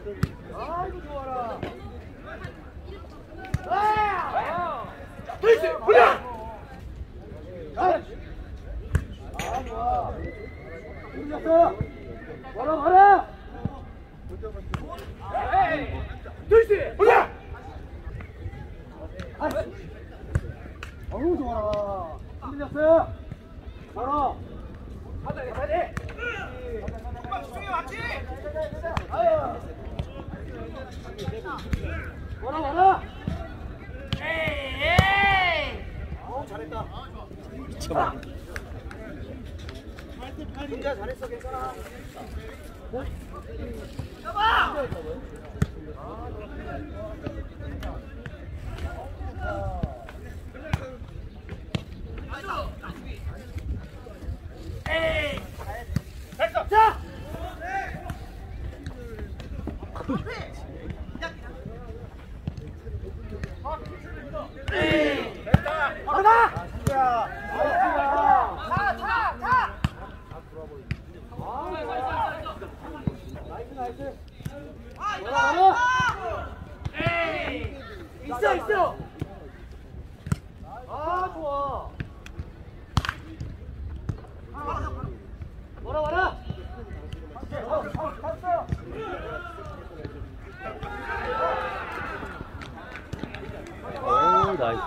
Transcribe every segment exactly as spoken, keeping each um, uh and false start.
아이고 좋아라. 아! 돌지 올려. 아 좋아. 올렸어. 와라 와라. 돌지 올려. 아. 어우 좋아라. 흔들렸어요. 바로. 가자 가자. 엄마 집중해 맞지? 아유. 와라 와라. 에이 에이. 어 잘했다. 미쳐봐. 진짜 잘했어 괜찮아. 잡아. 에이. 됐어. 자. 에이. 됐다. 가자. 자. 자, 자, 자. 나이스 나이스. 아, 이거. 에이. 있어 있어. 아, 좋아. 와라 와라. 갔어. 오, 나이스.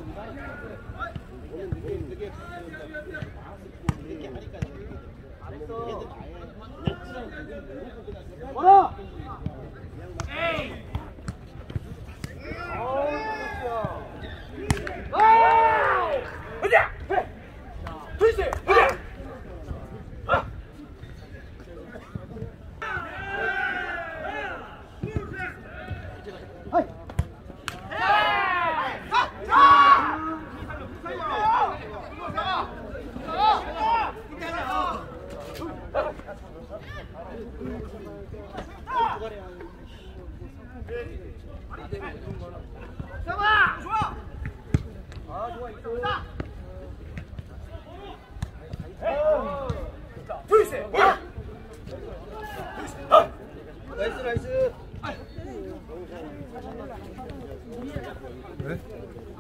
와라. 에이. 와우. 어디야? 돌지. 어디야? 잡아! 좋아! 아 좋아 있어. 둘셋! 나이스 나이스. 그래?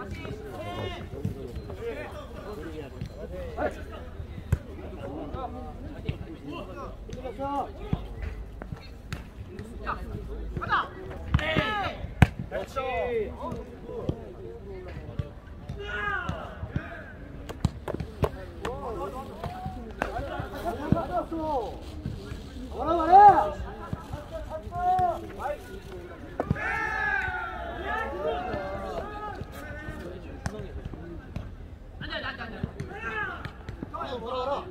자, 가자! 그렇죠. 와라 와라. 안돼 안돼 안돼. 와라 와라.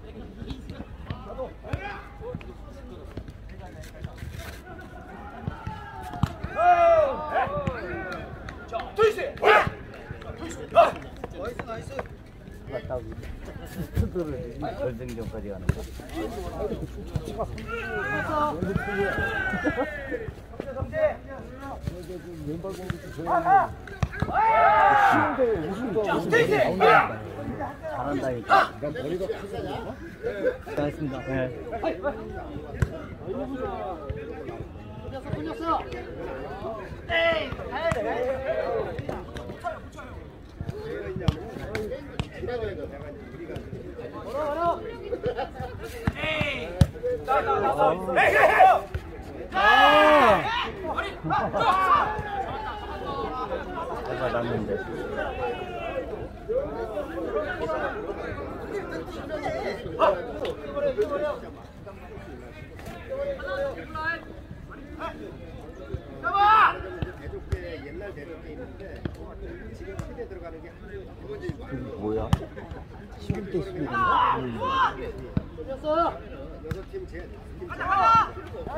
자, 돌지. 나이스 나이스. 맞다고. 스스로를 결승전까지 가는 거. 왼발 공격도 좋아하네. 쉬운데 우승도 잘한다니까. 난 머리가 크잖아. 잘했습니다. 네. 돌렸어 돌렸어. 에이 가야 돼 가야 돼. 뭐라 뭐라. 에이. 자자자. 에이 에이. 자. 머리. 잘 받았는데. 잡아! 대족대 옛날 대족대 있는데 지금 세대 들어가는 게 뭐야? 십일 대 십일인가? 돌렸어. 여섯 팀 제 팀 가자 가자.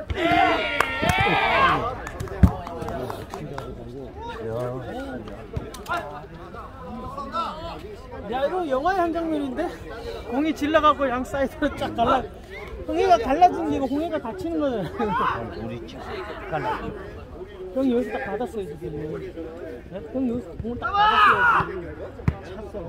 야 이거 영화의 한 장면인데 공이 질러가고 양 사이드로 쫙 갈라. 홍해가 갈라진 게 이거 홍해가 다치는 거잖아. 우리 차 갈라지. 형이 여기서 딱 받았어요 지금. 네? 형이 여기서 공을 딱 받았어요. 찼어.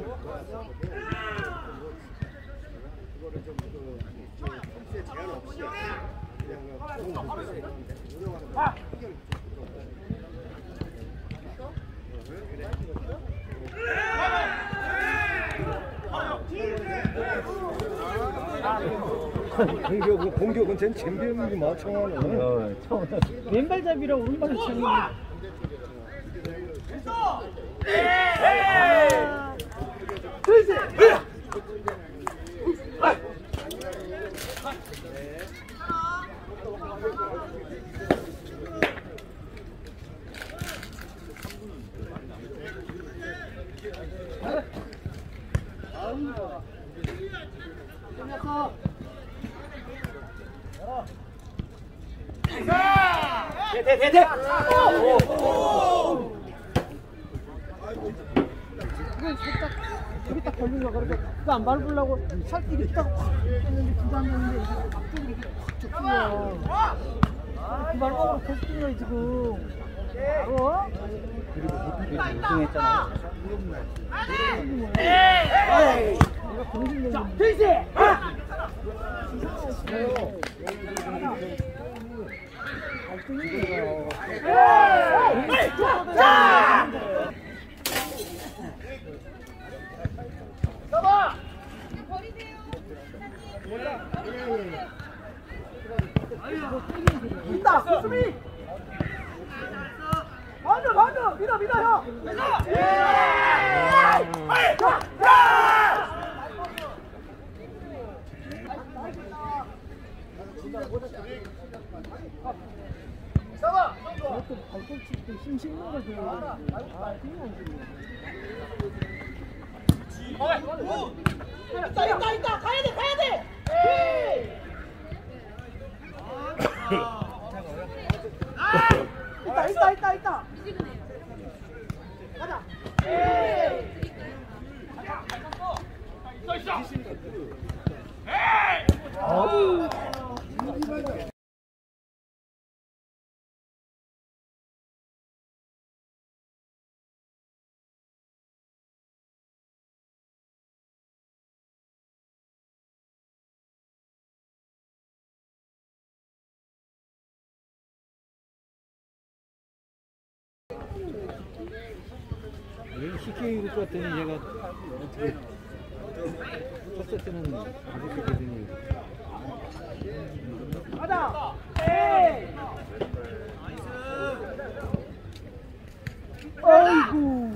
이거를 좀 그, 좀 제한 없이 그냥 공격은 공격은 쟨 챔피언이지 마청하는. 어, 처음. 왼발잡이라 오른발을 차는. 대대대. 그건 살짝 여기 딱 걸린 거야. 그래서 그거 안 밟으려고 살짝 이렇게 딱 했는데 두안 했는데 앞쪽으로 이렇게 확 줬어요. 그 발목으로 계속 뛴 거야 지금. 알아? 우승했잖아. 내가 그런 생각이 자, 대시. 잡아. 있다. 수비. 반대 반대. 믿어 믿어 형. 잡아. 저것도 발골 칠때 힘 씹는 거 줘야 아, 힘이 안 주네. 있다 있다 있다. 가야 돼 가야 돼. 있다 있다 있다 있다. 가자. 시키는 것 같더니 얘가 어떻게 쳤을 때는 이렇게 되더니 가자. 에이. 아이고.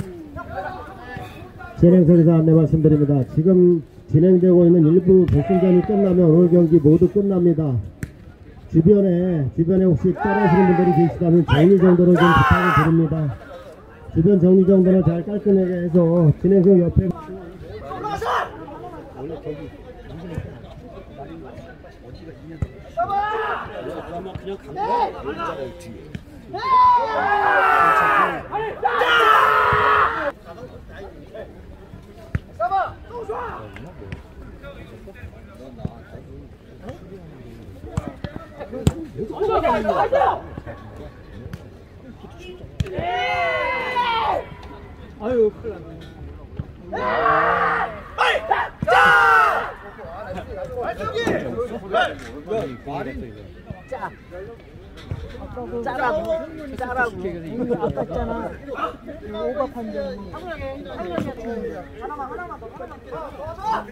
진행석에서 안내 말씀드립니다. 지금 진행되고 있는 일부 결승전이 끝나면 오늘 경기 모두 끝납니다. 주변에 주변에 혹시 따라하시는 분들이 계시다면 정리 정도로 좀 부탁을 드립니다. 주변 정리 정도는 잘 깔끔하게 해서 진행석 옆에 원래 저기 그러면 그냥 간 거야. 여자가 뒤에. 잡아. 또 줘. 아유 큰일 났네. 자. 아까도 짜라고. 짜라고. 우리 아깝잖아. 오바 판정이. 하나만 하나만 더 하나만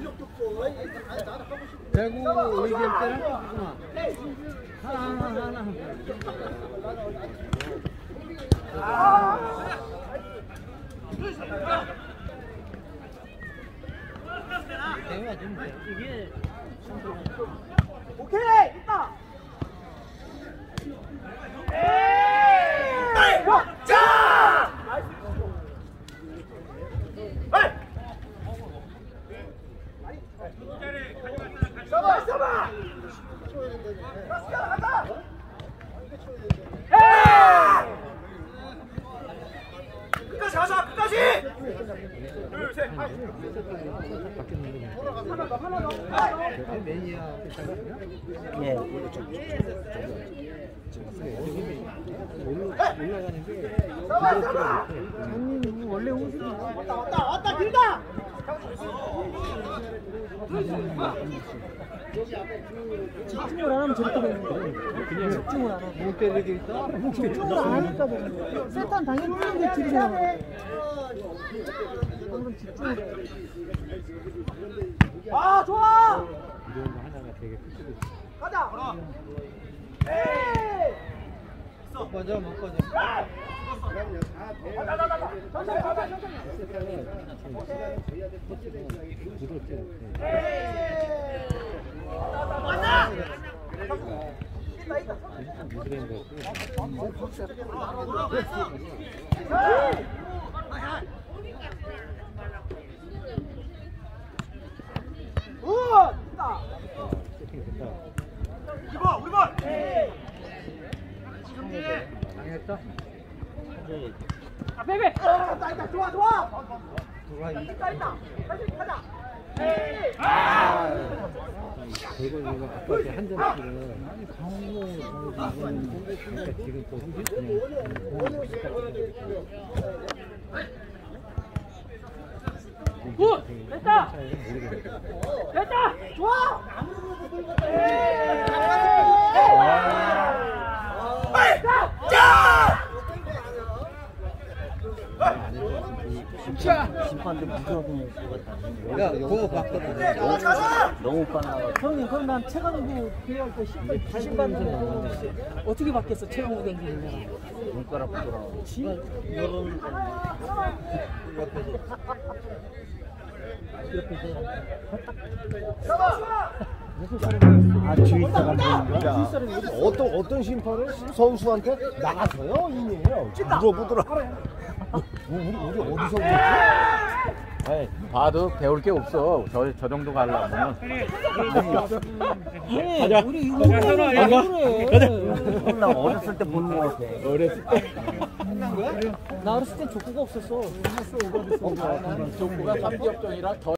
대구 얘기할 때는 하나 하나 하나. 대화 좀 돼. 이게 오케이 있다. 에이! 자! 잡아 잡아. 가자. 에이! 끝까지 가자 끝까지. 둘 셋. 하나 더 하나 더. 매니아 예. 올라가는 게 잡아 잡아. 장님 원래 우승. 왔다 왔다 왔다 길다. 집중을 안 하면 저렇게 되는 거야. 그냥 집중을 안 하고. 못 때리게 있다. 집중을 안 하니까 되는 거야. 세탄 당연히 뛰는데 뒤로 생각해. 방금 집중을 해. 아, 좋아! 이런 거 하나가 되게 크고. 가자! 못 빠져, 못 빠져. 그럼요. 다 돼야 천천히, 천천히, 천천히. 당했다. 아, 베베! 어, 나 있다, 좋아, 좋아! 있다, 있다! 다시 가자! 그걸 내가 아까 한잔 치면 아니 강호 그러니까 지금 또 그냥 굿! 됐다! 됐다! 좋아! 심판들 무서워하는 수가 다. 야 그거 봤거든. 너무 빨라. 형님, 그럼 난 최강구 대회할 때 신발 신발인데 어떻게 바뀌었어? 최강구 경기는 눈가락 부더라. 이런 아, 주의사가 뭐야? 어떤 어떤 심판을 선수한테 나가서요? 이니에요. 물어보더라. 우리 우리 어디서 그랬지? 아이, 봐도 배울 게 없어. 저, 저 정도 가려면. 가자. 우리 이거 그래. 나 어렸을 때 본 거 같아. 어렸을 때 나 어렸을 땐 족구가 없었어. 족구가 삼기업종이라 더